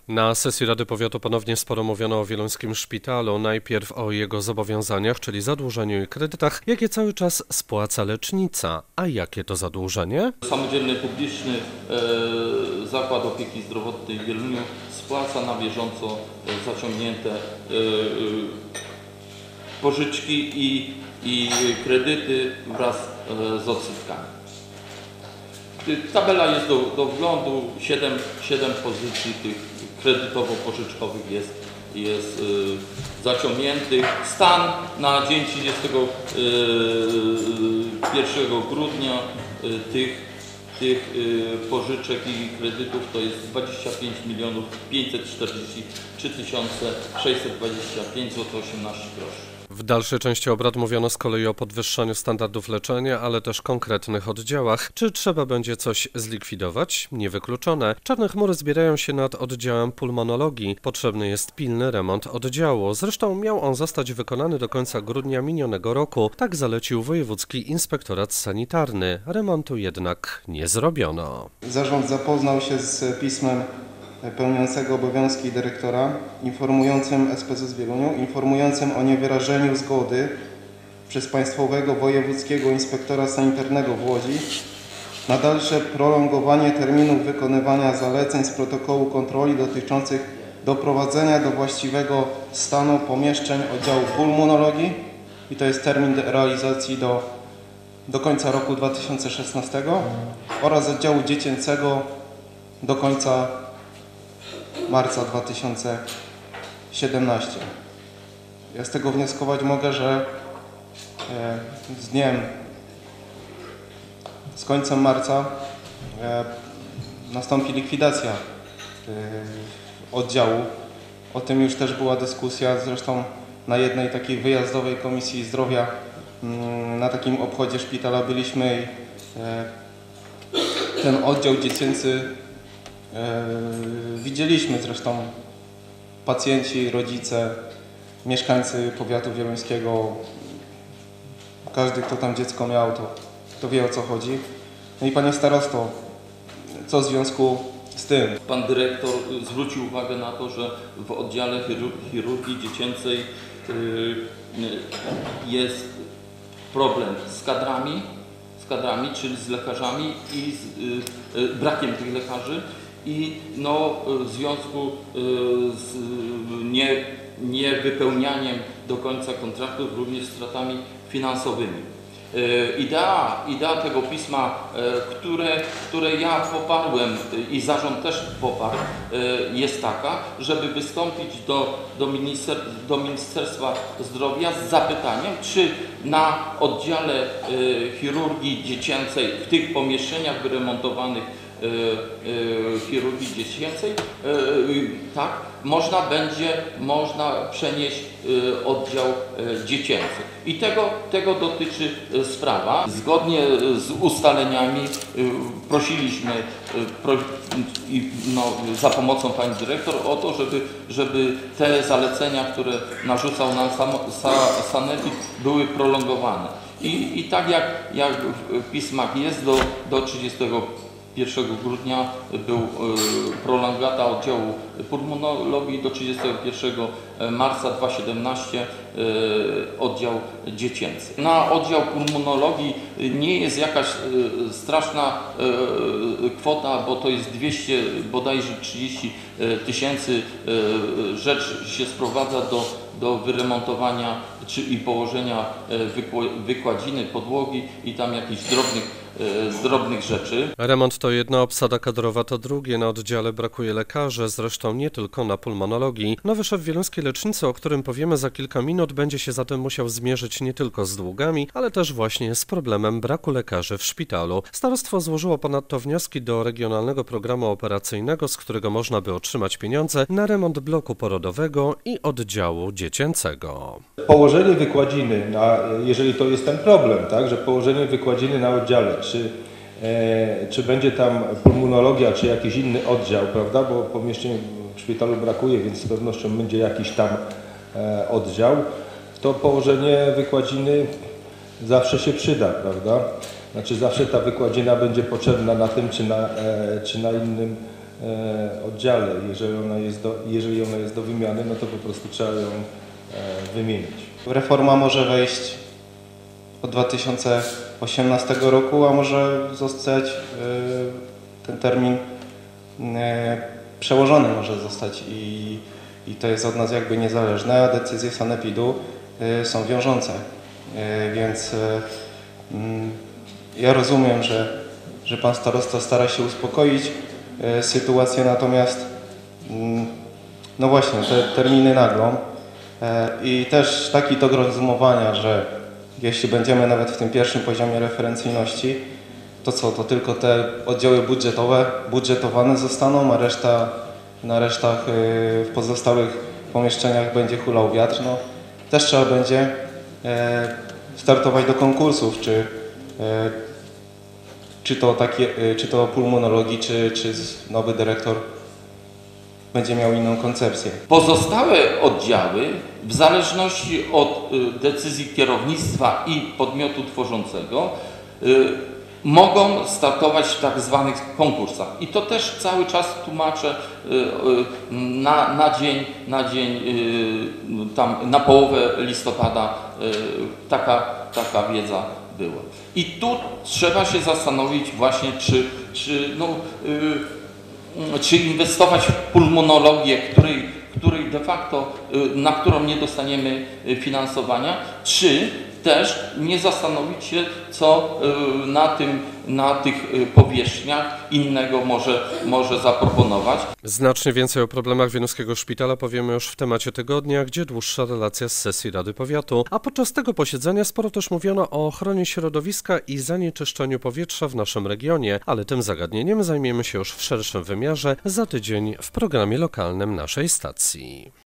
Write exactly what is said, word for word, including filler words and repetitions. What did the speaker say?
Na sesji Rady Powiatu ponownie sporo mówiono o wieluńskim szpitalu. Najpierw o jego zobowiązaniach, czyli zadłużeniu i kredytach, jakie cały czas spłaca lecznica. A jakie to zadłużenie? Samodzielny publiczny e, Zakład Opieki Zdrowotnej w Wieluniu spłaca na bieżąco e, zaciągnięte e, e, pożyczki i, i kredyty wraz e, z odsetkami. Tabela jest do, do wglądu, siedem, siedem pozycji tych kredytowo-pożyczkowych jest, jest y, zaciągniętych. Stan na dzień trzydziestego pierwszego grudnia y, tych, tych y, pożyczek i kredytów to jest dwadzieścia pięć milionów pięćset czterdzieści trzy tysiące sześćset dwadzieścia pięć złotych osiemnaście groszy. W dalszej części obrad mówiono z kolei o podwyższaniu standardów leczenia, ale też konkretnych oddziałach. Czy trzeba będzie coś zlikwidować? Niewykluczone. Czarne chmury zbierają się nad oddziałem pulmonologii. Potrzebny jest pilny remont oddziału. Zresztą miał on zostać wykonany do końca grudnia minionego roku. Tak zalecił Wojewódzki Inspektorat Sanitarny. Remontu jednak nie zrobiono. Zarząd zapoznał się z pismem pełniącego obowiązki dyrektora informującym S P Z z Wieluniu, informującym o niewyrażeniu zgody przez Państwowego Wojewódzkiego Inspektora Sanitarnego w Łodzi na dalsze prolongowanie terminów wykonywania zaleceń z protokołu kontroli dotyczących doprowadzenia do właściwego stanu pomieszczeń oddziału pulmonologii i to jest termin realizacji do, do końca roku dwa tysiące szesnastego oraz oddziału dziecięcego do końca marca dwa tysiące siedemnastego. Ja z tego wnioskować mogę, że z dniem, z końcem marca nastąpi likwidacja oddziału. O tym już też była dyskusja, zresztą na jednej takiej wyjazdowej Komisji Zdrowia na takim obchodzie szpitala byliśmy i ten oddział dziecięcy widzieliśmy, zresztą pacjenci, rodzice, mieszkańcy powiatu wieluńskiego, każdy, kto tam dziecko miał, to, to wie, o co chodzi. No i panie starosto, co w związku z tym? Pan dyrektor zwrócił uwagę na to, że w oddziale chirurgii dziecięcej jest problem z kadrami, z kadrami, czyli z lekarzami i z brakiem tych lekarzy. I no, w związku z nie, niewypełnianiem do końca kontraktów, również stratami finansowymi. Idea, idea tego pisma, które, które ja poparłem i zarząd też poparł, jest taka, żeby wystąpić do, do, minister, do Ministerstwa Zdrowia z zapytaniem, czy na oddziale chirurgii dziecięcej w tych pomieszczeniach wyremontowanych chirurgii dziecięcej, tak, można będzie można przenieść oddział dziecięcy. I tego, tego dotyczy sprawa. Zgodnie z ustaleniami prosiliśmy no, za pomocą pani dyrektor o to, żeby, żeby te zalecenia, które narzucał nam sanepid, były prolongowane. I, i tak jak, jak w pismach jest do, do trzydziestego pierwszego grudnia był prolongata oddziału pulmonologii, do trzydziestego pierwszego marca dwa tysiące siedemnastego oddział dziecięcy. Na oddział pulmonologii nie jest jakaś straszna kwota, bo to jest dwieście bodajże trzydzieści tysięcy. Rzecz się sprowadza do, do wyremontowania czy i położenia wykładziny, podłogi i tam jakichś drobnych z drobnych rzeczy. Remont to jedno, obsada kadrowa to drugie. Na oddziale brakuje lekarzy, zresztą nie tylko na pulmonologii. Nowy szef wieluńskiej lecznicy, o którym powiemy za kilka minut, będzie się zatem musiał zmierzyć nie tylko z długami, ale też właśnie z problemem braku lekarzy w szpitalu. Starostwo złożyło ponadto wnioski do Regionalnego Programu Operacyjnego, z którego można by otrzymać pieniądze na remont bloku porodowego i oddziału dziecięcego. Położenie wykładziny, na, jeżeli to jest ten problem, tak, że położenie wykładziny na oddziale, Czy, e, czy będzie tam pulmonologia, czy jakiś inny oddział, prawda? Bo pomieszczeń w szpitalu brakuje, więc z pewnością będzie jakiś tam e, oddział. To położenie wykładziny zawsze się przyda, prawda? Znaczy zawsze ta wykładzina będzie potrzebna na tym, czy na, e, czy na innym oddziale. Jeżeli ona jest do, jeżeli ona jest do wymiany, no to po prostu trzeba ją wymienić. Reforma może wejść od dwa tysiące osiemnastego roku, a może zostać ten termin przełożony może zostać i, i to jest od nas jakby niezależne, a decyzje sanepidu są wiążące. Więc ja rozumiem, że, że pan starosta stara się uspokoić sytuację, natomiast no właśnie, te terminy naglą i też taki tok rozumowania, że jeśli będziemy nawet w tym pierwszym poziomie referencyjności, to co, to tylko te oddziały budżetowe budżetowane zostaną, a reszta, na resztach w pozostałych pomieszczeniach będzie hulał wiatr. No, też trzeba będzie startować do konkursów, czy, czy to takie, czy to pulmonologii, czy, czy nowy dyrektor będzie miał inną koncepcję. Pozostałe oddziały, w zależności od decyzji kierownictwa i podmiotu tworzącego, mogą startować w tak zwanych konkursach. I to też cały czas tłumaczę na, na dzień, na dzień tam na połowę listopada taka, taka wiedza była. I tu trzeba się zastanowić właśnie, czy, czy, no, czy inwestować w pulmonologię, której, której de facto, na którą nie dostaniemy finansowania, czy też nie zastanowić się, co na, tym, na tych powierzchniach innego może, może zaproponować. Znacznie więcej o problemach Wielomskiego Szpitala powiemy już w temacie tygodnia, gdzie dłuższa relacja z sesji Rady Powiatu, a podczas tego posiedzenia sporo też mówiono o ochronie środowiska i zanieczyszczeniu powietrza w naszym regionie, ale tym zagadnieniem zajmiemy się już w szerszym wymiarze za tydzień w programie lokalnym naszej stacji.